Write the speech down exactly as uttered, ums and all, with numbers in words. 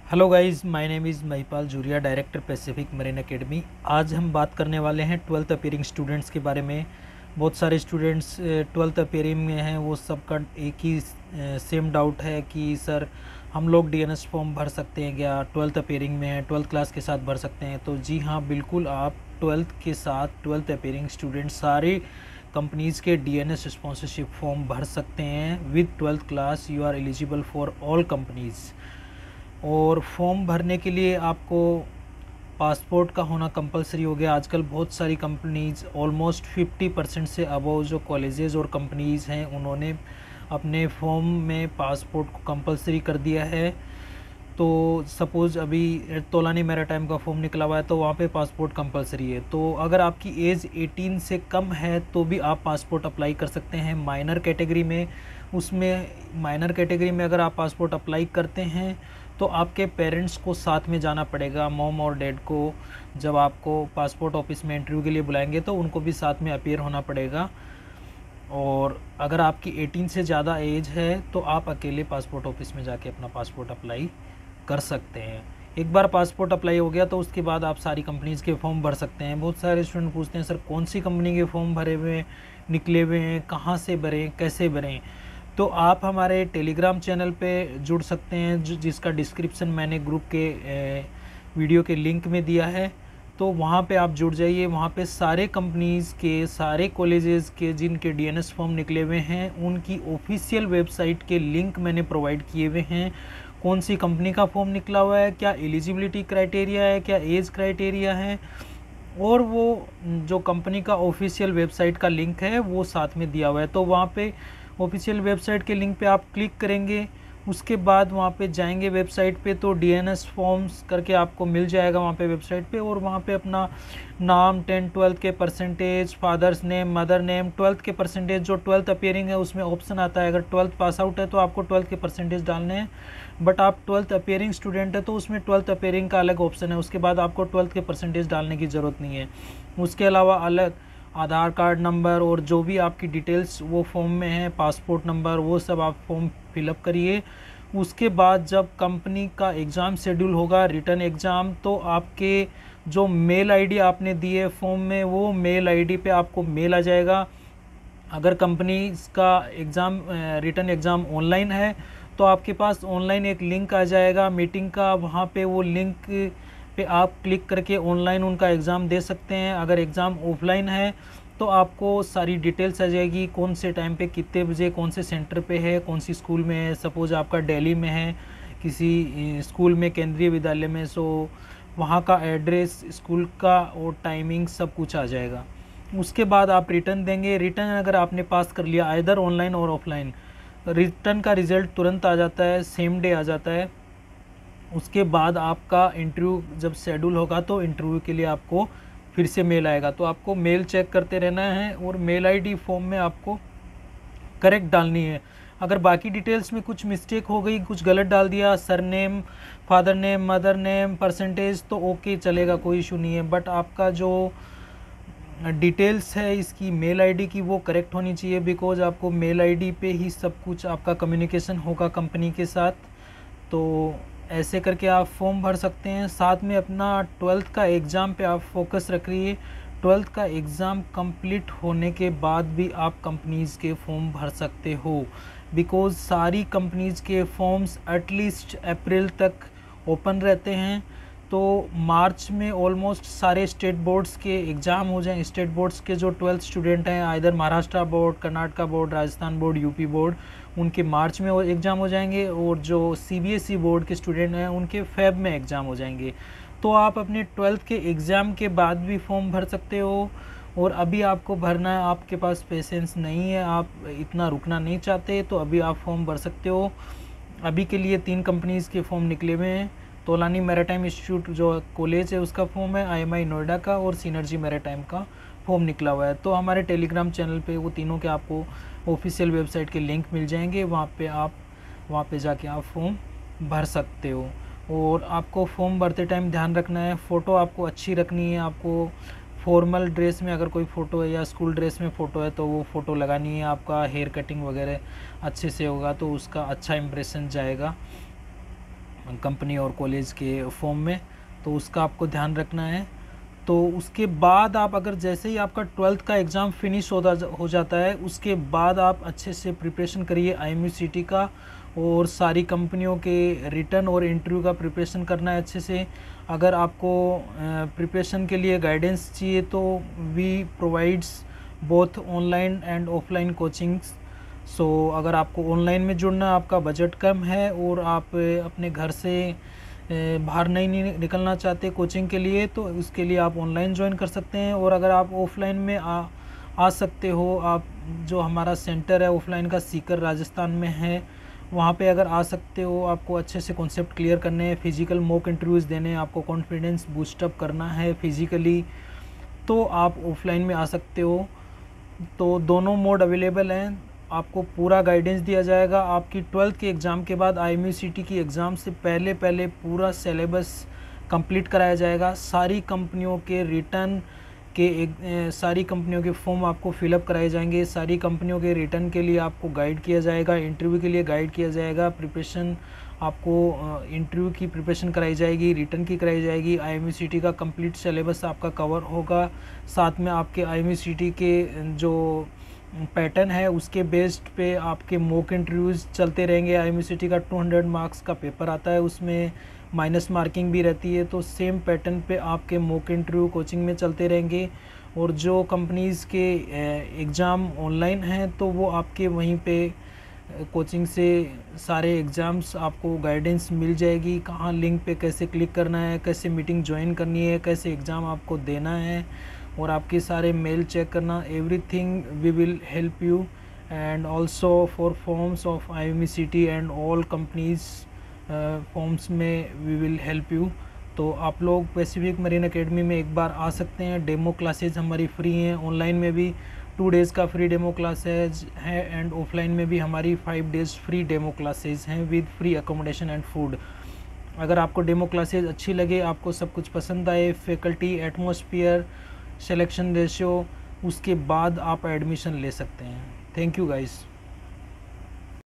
Hello guys, my name is Mahipal Juria, director Pacific marine academy. आज हम बात करने वाले हैं ट्वेल्थ अपेयरिंग स्टूडेंट्स के बारे में। बहुत सारे स्टूडेंट्स ट्वेल्थ अपेयरिंग में हैं, वो सबका एक ही सेम डाउट है कि सर हम लोग डीएनएस फॉर्म भर सकते हैं क्या, ट्वेल्थ अपेयरिंग में है, ट्वेल्थ क्लास के साथ भर सकते हैं। तो जी हाँ, बिल्कुल आप ट्वेल्थ के साथ ट्वेल्थ अपेयरिंग स्टूडेंट सारे कंपनीज़ के डीएनएस स्पॉन्सरशिप फॉर्म भर सकते हैं with twelfth class. You are eligible for all companies. और फॉर्म भरने के लिए आपको पासपोर्ट का होना कंपलसरी हो गया। आजकल बहुत सारी कंपनीज़ ऑलमोस्ट फिफ्टी परसेंट से अबव जो कॉलेजेस और कंपनीज़ हैं उन्होंने अपने फॉर्म में पासपोर्ट को कंपलसरी कर दिया है। तो सपोज़ अभी तोलानी मैराटाइम का फॉर्म निकला हुआ है तो वहाँ पे पासपोर्ट कंपलसरी है। तो अगर आपकी एज अठारह से कम है तो भी आप पासपोर्ट अप्लाई कर सकते हैं माइनर कैटेगरी में। उसमें माइनर कैटेगरी में अगर आप पासपोर्ट अप्लाई करते हैं तो आपके पेरेंट्स को साथ में जाना पड़ेगा, मॉम और डैड को। जब आपको पासपोर्ट ऑफिस में इंटरव्यू के लिए बुलाएंगे तो उनको भी साथ में अपीयर होना पड़ेगा। और अगर आपकी अठारह से ज़्यादा एज है तो आप अकेले पासपोर्ट ऑफिस में जाके अपना पासपोर्ट अप्लाई कर सकते हैं। एक बार पासपोर्ट अप्लाई हो गया तो उसके बाद आप सारी कंपनीज़ के फॉर्म भर सकते हैं। बहुत सारे स्टूडेंट पूछते हैं सर कौन सी कंपनी के फॉर्म भरे हुए निकले हुए हैं, कहाँ से भरें, कैसे भरें। तो आप हमारे टेलीग्राम चैनल पे जुड़ सकते हैं, जिसका डिस्क्रिप्शन मैंने ग्रुप के वीडियो के लिंक में दिया है। तो वहाँ पे आप जुड़ जाइए। वहाँ पे सारे कंपनीज़ के, सारे कॉलेजेस के जिनके डीएनएस फॉर्म निकले हुए हैं उनकी ऑफिशियल वेबसाइट के लिंक मैंने प्रोवाइड किए हुए हैं। कौन सी कंपनी का फॉर्म निकला हुआ है, क्या एलिजिबिलिटी क्राइटेरिया है, क्या एज क्राइटेरिया है, और वो जो कंपनी का ऑफिशियल वेबसाइट का लिंक है वो साथ में दिया हुआ है। तो वहाँ पे ऑफिशियल वेबसाइट के लिंक पे आप क्लिक करेंगे, उसके बाद वहाँ पे जाएंगे वेबसाइट पे तो डीएनएस फॉर्म्स करके आपको मिल जाएगा वहाँ पे वेबसाइट पे। और वहाँ पे अपना नाम, टेंथ ट्वेल्थ के percentage, father's name, mother name, twelfth के परसेंटेज, जो ट्वेल्थ अपेयरिंग है उसमें ऑप्शन आता है। अगर ट्वेल्थ पास आउट है तो आपको ट्वेल्थ के परसेंटेज डालने हैं, बट आप ट्वेल्थ अपेयरिंग स्टूडेंट है तो उसमें ट्वेल्थ अपेयरिंग का अलग ऑप्शन है। उसके बाद आपको ट्वेल्थ के परसेंटेज डालने की ज़रूरत नहीं है। उसके अलावा अलग आधार कार्ड नंबर और जो भी आपकी डिटेल्स वो फॉर्म में है, पासपोर्ट नंबर, वो सब आप फॉर्म फिलअप करिए। उसके बाद जब कंपनी का एग्ज़ाम शेड्यूल होगा, रिटर्न एग्ज़ाम, तो आपके जो मेल आईडी आपने दिए फॉर्म में वो मेल आईडी पे आपको मेल आ जाएगा। अगर कंपनी का एग्ज़ाम, रिटर्न एग्ज़ाम ऑनलाइन है तो आपके पास ऑनलाइन एक लिंक आ जाएगा मीटिंग का। वहाँ पे वो लिंक पे आप क्लिक करके ऑनलाइन उनका एग्ज़ाम दे सकते हैं। अगर एग्ज़ाम ऑफलाइन है तो आपको सारी डिटेल्स आ जाएगी, कौन से टाइम पे, कितने बजे, कौन से सेंटर पे है, कौन सी स्कूल में है। सपोज़ आपका दिल्ली में है, किसी स्कूल में, केंद्रीय विद्यालय में, सो वहाँ का एड्रेस, स्कूल का और टाइमिंग सब कुछ आ जाएगा। उसके बाद आप रिटर्न देंगे। रिटर्न अगर आपने पास कर लिया आइदर ऑनलाइन और ऑफलाइन, रिटर्न का रिज़ल्ट तुरंत आ जाता है, सेम डे आ जाता है। उसके बाद आपका इंटरव्यू जब शेड्यूल होगा तो इंटरव्यू के लिए आपको फिर से मेल आएगा। तो आपको मेल चेक करते रहना है और मेल आईडी फॉर्म में आपको करेक्ट डालनी है। अगर बाकी डिटेल्स में कुछ मिस्टेक हो गई, कुछ गलत डाल दिया, surname, father name, mother name, percentage, तो ओके चलेगा, कोई इशू नहीं है। बट आपका जो डिटेल्स है इसकी मेल आईडी की वो करेक्ट होनी चाहिए, बिकॉज आपको मेल आईडी पे ही सब कुछ आपका कम्युनिकेशन होगा कंपनी के साथ। तो ऐसे करके आप फॉर्म भर सकते हैं। साथ में अपना ट्वेल्थ का एग्ज़ाम पे आप फोकस रखिए। ट्वेल्थ का एग्ज़ाम कंप्लीट होने के बाद भी आप कंपनीज़ के फॉर्म भर सकते हो, बिकॉज़ सारी कंपनीज़ के फॉर्म्स एटलीस्ट अप्रैल तक ओपन रहते हैं। तो मार्च में ऑलमोस्ट सारे स्टेट बोर्ड्स के एग्ज़ाम हो जाएं। स्टेट बोर्ड्स के जो ट्वेल्थ स्टूडेंट हैं, either Maharashtra board, Karnataka board, Rajasthan board, UP board, उनके मार्च में वो एग्ज़ाम हो जाएंगे। और जो सीबीएसई बोर्ड के स्टूडेंट हैं उनके फेब में एग्ज़ाम हो जाएंगे। तो आप अपने ट्वेल्थ के एग्ज़ाम के बाद भी फॉर्म भर सकते हो। और अभी आपको भरना है, आपके पास पेशेंस नहीं है, आप इतना रुकना नहीं चाहते, तो अभी आप फॉर्म भर सकते हो। अभी के लिए तीन कंपनीज़ के फॉर्म निकले हुए हैं। तोलानी मैराटाइम इंस्टीट्यूट जो कॉलेज है उसका फॉर्म है, आईएमआई नोएडा का, और सिनर्जी मैराटाइम का फॉर्म निकला हुआ है। तो हमारे टेलीग्राम चैनल पे वो तीनों के आपको ऑफिशियल वेबसाइट के लिंक मिल जाएंगे। वहाँ पे आप वहाँ पे जाके आप फॉर्म भर सकते हो। और आपको फॉर्म भरते टाइम ध्यान रखना है, फ़ोटो आपको अच्छी रखनी है। आपको फॉर्मल ड्रेस में अगर कोई फ़ोटो है या स्कूल ड्रेस में फ़ोटो है तो वो फ़ोटो लगानी है। आपका हेयर कटिंग वगैरह अच्छे से होगा तो उसका अच्छा इम्प्रेशन जाएगा। कंपनी और कॉलेज के फॉर्म में, तो उसका आपको ध्यान रखना है। तो उसके बाद आप अगर जैसे ही आपका ट्वेल्थ का एग्ज़ाम फिनिश होता हो जाता है, उसके बाद आप अच्छे से प्रिपरेशन करिए I M U C T का, और सारी कंपनियों के रिटर्न और इंटरव्यू का प्रिपरेशन करना है अच्छे से। अगर आपको प्रिपरेशन के लिए गाइडेंस चाहिए तो we provides both online and offline coachings. So अगर आपको ऑनलाइन में जुड़ना, आपका बजट कम है और आप अपने घर से बाहर नहीं निकलना चाहते कोचिंग के लिए, तो उसके लिए आप ऑनलाइन ज्वाइन कर सकते हैं। और अगर आप ऑफ़लाइन में आ आ सकते हो, आप जो हमारा सेंटर है ऑफ़लाइन का सीकर राजस्थान में है, वहाँ पे अगर आ सकते हो, आपको अच्छे से कॉन्सेप्ट क्लियर करने हैं, फिज़िकल मॉक इंटरव्यूज़ देने हैं, आपको कॉन्फिडेंस बूस्टअप करना है फिज़िकली, तो आप ऑफ़लाइन में आ सकते हो। तो दोनों मोड अवेलेबल हैं, आपको पूरा गाइडेंस दिया जाएगा। आपकी ट्वेल्थ के एग्ज़ाम के बाद I M U C T की एग्ज़ाम से पहले पहले पूरा सिलेबस कंप्लीट कराया जाएगा। सारी कंपनियों के रिटर्न के एक, ए, सारी कंपनियों के फॉर्म आपको फिलअप कराए जाएंगे। सारी कंपनियों के रिटर्न के लिए आपको गाइड किया जाएगा, इंटरव्यू के लिए गाइड किया जाएगा, प्रिपरेशन आपको इंटरव्यू की प्रिपरेशन कराई जाएगी, रिटर्न की कराई जाएगी। I M U C T का कंप्लीट सिलेबस आपका कवर होगा। साथ में आपके I M U C T के जो पैटर्न है उसके बेस्ड पे आपके मॉक इंटरव्यूज़ चलते रहेंगे। I M U C T का टू हंड्रेड मार्क्स का पेपर आता है, उसमें माइनस मार्किंग भी रहती है, तो सेम पैटर्न पे आपके मॉक इंटरव्यू कोचिंग में चलते रहेंगे। और जो कंपनीज़ के एग्ज़ाम ऑनलाइन हैं तो वो आपके वहीं पे कोचिंग से सारे एग्ज़ाम्स आपको गाइडेंस मिल जाएगी, कहाँ लिंक पे कैसे क्लिक करना है, कैसे मीटिंग ज्वाइन करनी है, कैसे एग्ज़ाम आपको देना है, और आपके सारे मेल चेक करना। Everything we will help you, and also for forms of I M U C T and all companies forms में वी विल हेल्प यू। तो आप लोग पैसिफिक मरीन एकेडमी में एक बार आ सकते हैं। डेमो क्लासेज हमारी फ्री हैं, ऑनलाइन में भी टू डेज़ का फ्री डेमो क्लासेज है, एंड ऑफलाइन में भी हमारी five days free demo classes हैं with free accommodation and food. अगर आपको डेमो क्लासेज अच्छी लगे, आपको सब कुछ पसंद आए, फैकल्टी, एटमॉस्फेयर, सिलेक्शन रेशियो, उसके बाद आप एडमिशन ले सकते हैं। Thank you guys.